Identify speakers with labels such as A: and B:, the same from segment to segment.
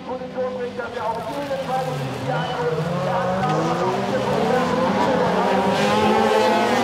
A: Position bringt, dass er auch jede zweite Linie einholt. Er hat gerade noch 4 Punkte.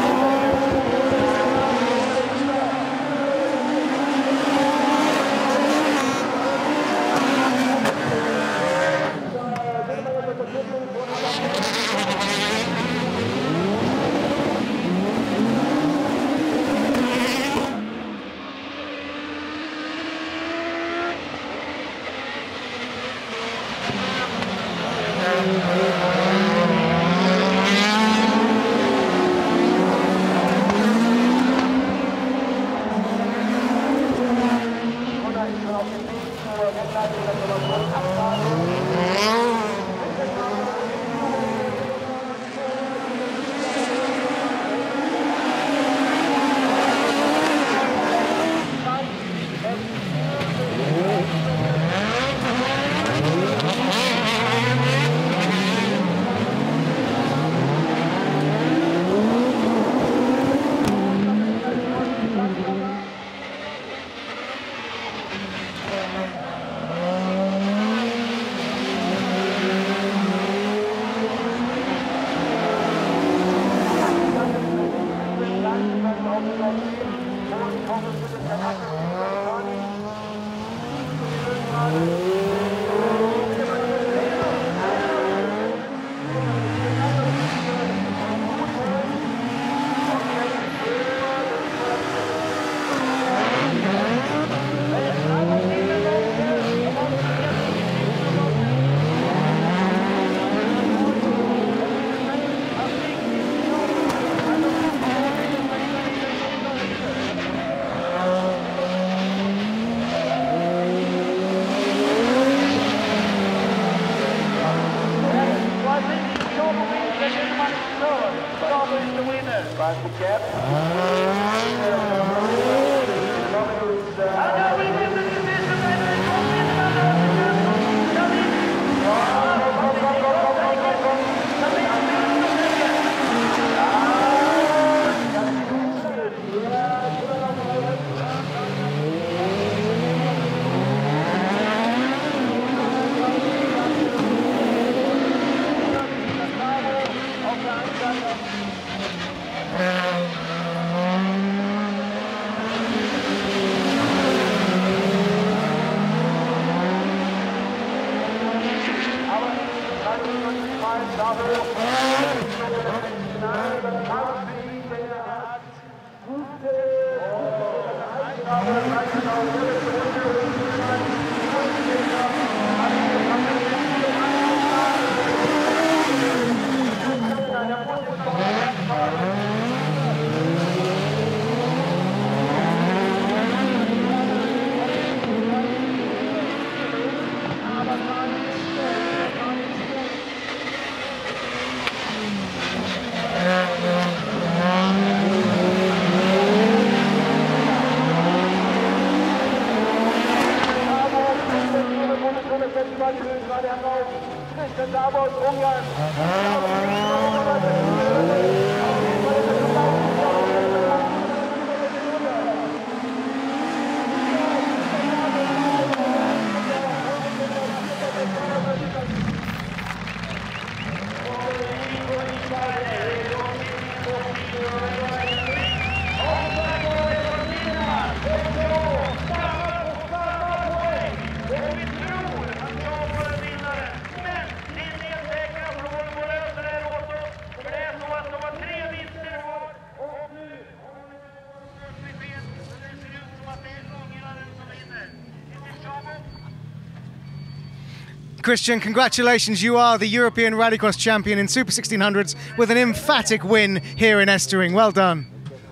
B: Christian, congratulations. You are the European Rallycross champion in Super 1600s with an emphatic win here in Estering. Well done.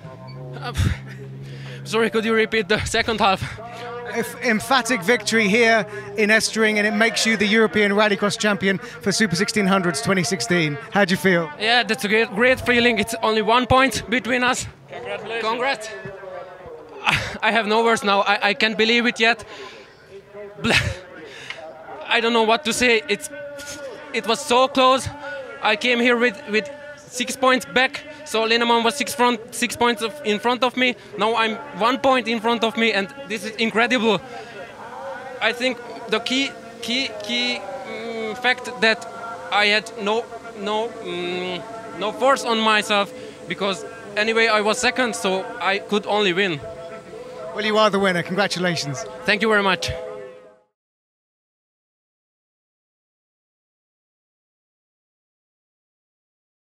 C: Sorry, could you repeat the second half?
B: Emphatic victory here in Estering, and it makes you the European Rallycross champion for Super 1600s 2016. How do you feel?
C: Yeah, that's a great feeling. It's only 1 point between us. Congratulations. Congrats. I have no words now. I can't believe it yet. I don't know what to say. It was so close. I came here with 6 points back. So Linnemann was 6 points in front of me. Now I'm 1 point in front of me, and this is incredible. I think the key key fact that I had no force on myself, because anyway I was second, so I could only win.
B: Well, you are the winner. Congratulations.
C: Thank you very much.